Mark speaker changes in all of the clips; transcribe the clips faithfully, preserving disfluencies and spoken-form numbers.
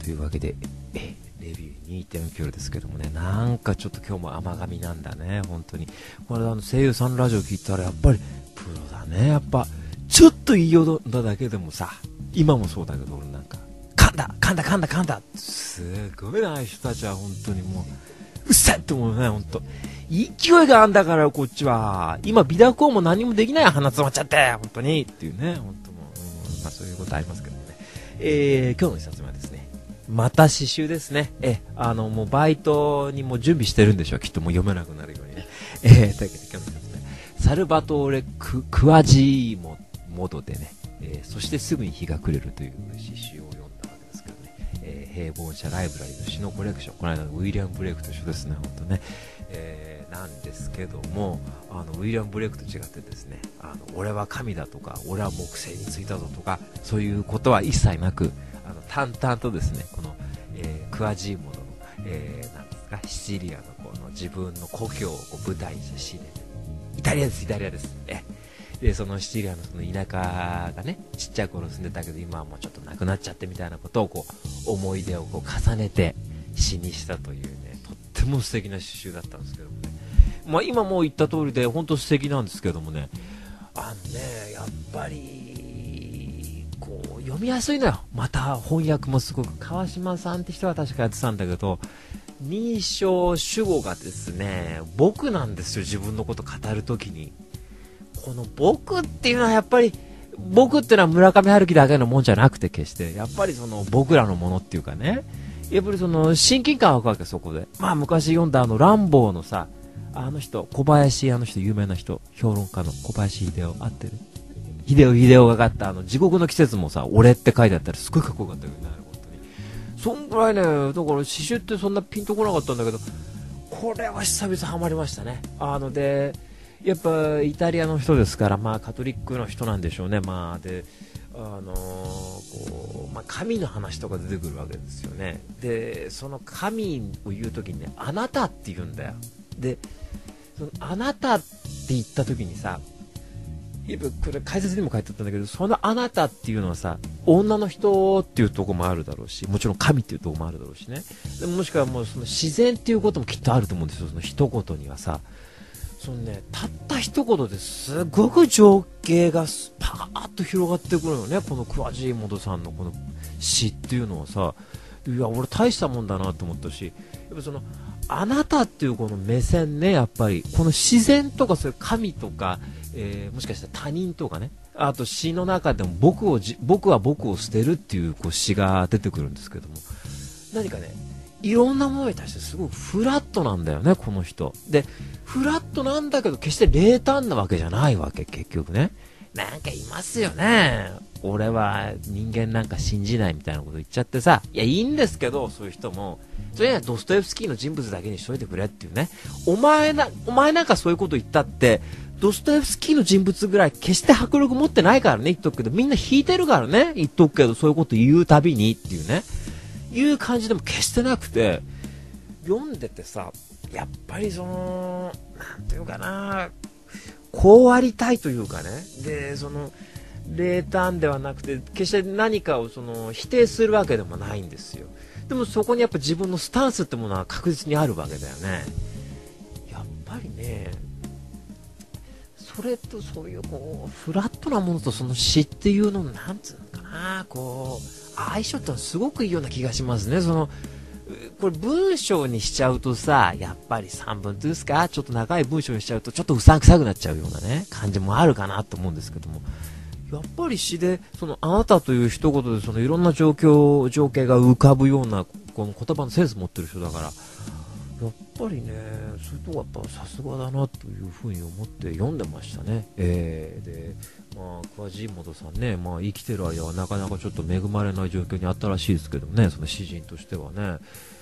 Speaker 1: というわけで、えレビュー にてんきゅう ですけどもね、なんかちょっと今日も甘噛みなんだね、本当に。これあの声優さんのラジオ聞いたらやっぱりプロだね、やっぱちょっと言いようだだけでもさ、今もそうだけど俺なんか噛んだ噛んだ噛んだ噛んだ、すごいな、ああいう人たちは本当にもううっさいって思うね、本当勢いがあんだから、こっちは今美濁音も何もできない、鼻詰まっちゃって本当にっていうね、本当もう、うん、まあそういうことありますけどね。えー、今日の一冊目はですね、また詩集ですね。えあのもうバイトにも準備してるんでしょう、きっともう読めなくなるようにね。えー、というわけで今日の一冊目、サルバトーレク・クワジーモモドでね、えー、そしてすぐに日が暮れるという詩集を読んだわけですけどね、えー、平凡者ライブラリの詩のコレクション、この間のウィリアム・ブレイクと一緒ですね、本当ね。えー、なんですけども、あのウィリアム・ブレイクと違ってですね、あの俺は神だとか俺は木星に着いたぞとかそういうことは一切なく、あの淡々とですね、この、えー、クワジーモドの、えー、なんですか、シチリアのこの自分の故郷をこう舞台にした詩で、イタリアですイタリアです、えでそのシチリアのその田舎がね、ちっちゃい頃住んでたけど今はもうちょっとなくなっちゃってみたいなことをこう思い出をこう重ねて詩にしたというね、とっても素敵な詩集だったんですけどもね、まあ、今もう言った通りで本当素敵なんですけどもね、あのね、やっぱりこう読みやすいのよ。また翻訳もすごく、川島さんって人は確かやってたんだけど、認証主語がですね、僕なんですよ、自分のこと語るときに。この僕っていうのはやっぱり、僕っていうのは村上春樹だけのもんじゃなくて、決してやっぱりその僕らのものっていうかね、やっぱりその親近感湧くわけ、そこで。まあ昔読んだあのランボーのさ、あの人小林、あの人有名な人、評論家の小林秀夫、合ってる？秀夫秀夫が書いたあの地獄の季節もさ、俺って書いてあったらすごいかっこよかったよね、本当に。そんぐらいね、だから詩集ってそんなピンとこなかったんだけど、これは久々ハマりましたね。あのでやっぱイタリアの人ですから、まあカトリックの人なんでしょうね。まあであのーこうまあ、神の話とか出てくるわけですよね。でその神を言うときにね、あなたって言うんだよ。でそのあなたって言ったときにさ、やっぱこれ解説にも書いてあったんだけど、そのあなたっていうのはさ、女の人っていうところもあるだろうし、もちろん神っていうところもあるだろうしね。でもしくはもうその自然っていうこともきっとあると思うんですよ。その一言にはさ、そのね、たった一言ですごく情景がパーッと広がってくるよね。このクワジーモドさんのこの詩っていうのはさ、いや俺大したもんだなと思ったし、やっぱそのあなたっていうこの目線ね、やっぱりこの自然とかそういう神とか、えー、もしかしたら他人とかね、あと詩の中でも僕をじ僕は僕を捨てるっていうこう詩が出てくるんですけども、何かね、いろんなものに対してすごくフラットなんだよね、この人で。フラットなんだけど決して冷淡なわけじゃないわけ、結局ね。なんかいますよね、俺は人間なんか信じないみたいなこと言っちゃってさ、いやいいんですけど、そういう人もそれはドストエフスキーの人物だけにしといてくれっていうね。お前なお前なんかそういうこと言ったってドストエフスキーの人物ぐらい決して迫力持ってないからね、言っとくけど、みんな引いてるからね、言っとくけど、そういうこと言うたびにっていうね、いう感じでも決してなくて、読んでてさ、やっぱりそのなんていうかな、こうありたいというかね、でその冷淡ではなくて決して何かをその否定するわけでもないんですよ。でもそこにやっぱ自分のスタンスってものは確実にあるわけだよね。やっぱりね、それとそういうこうフラットなものとその詩っていうのなんつうのかな、こう相性ってのはすごくいいような気がしますね。そのこれ文章にしちゃうとさ、やっぱりさんぶんですか、ちょっと長い文章にしちゃうとちょっとうさんくさくなっちゃうようなね感じもあるかなと思うんですけども、やっぱり詩でそのあなたという一言でそのいろんな状況情景が浮かぶようなこの言葉のセンス持ってる人だから、やっぱりね、そういうとこやっぱさすがだなというふうに思って読んでましたね。えー、でまあクワジーモドさんね、まあ生きてる間はなかなかちょっと恵まれない状況にあったらしいですけどね、その詩人としてはね。うん、で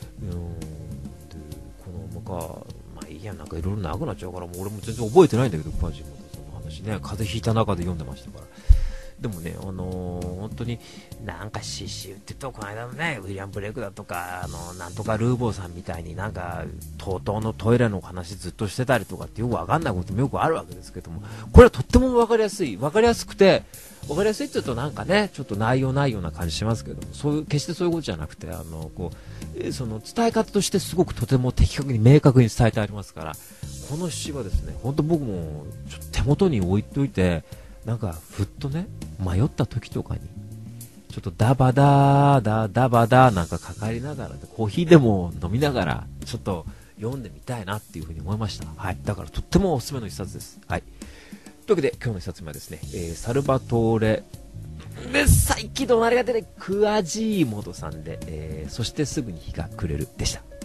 Speaker 1: このまかまあいいや、なんかいろいろ長くなっちゃうからもう俺も全然覚えてないんだけど、クワジーモドさんの話ね、風邪ひいた中で読んでましたから。 でもね、あのー、本当になんか詩集って言うとこの間のねウィリアム・ブレイクだとか、あのなんとかルーボーさんみたいになんか とうとうのトイレの話ずっとしてたりとかってよくわかんないこともよくあるわけですけども、これはとってもわかりやすい、わかりやすくて、わかりやすいって言うとなんかねちょっと内容ないような感じしますけども、そういう決してそういうことじゃなくて、あのこう、えー、その伝え方としてすごくとても的確に明確に伝えてありますから、この詩はですね本当僕もちょっと手元に置いておいて、なんかふっとね迷った時とかにちょっとダバダーダダバダーなんかかかりながら、コーヒーでも飲みながらちょっと読んでみたいなっていうふうに思いました。はい、だからとってもおすすめの一冊です。はい、というわけで今日の一冊目はですね、えー、サルバトーレで再起動のありがたいクアジーモドさんで、えー、そしてすぐに日が暮れるでした。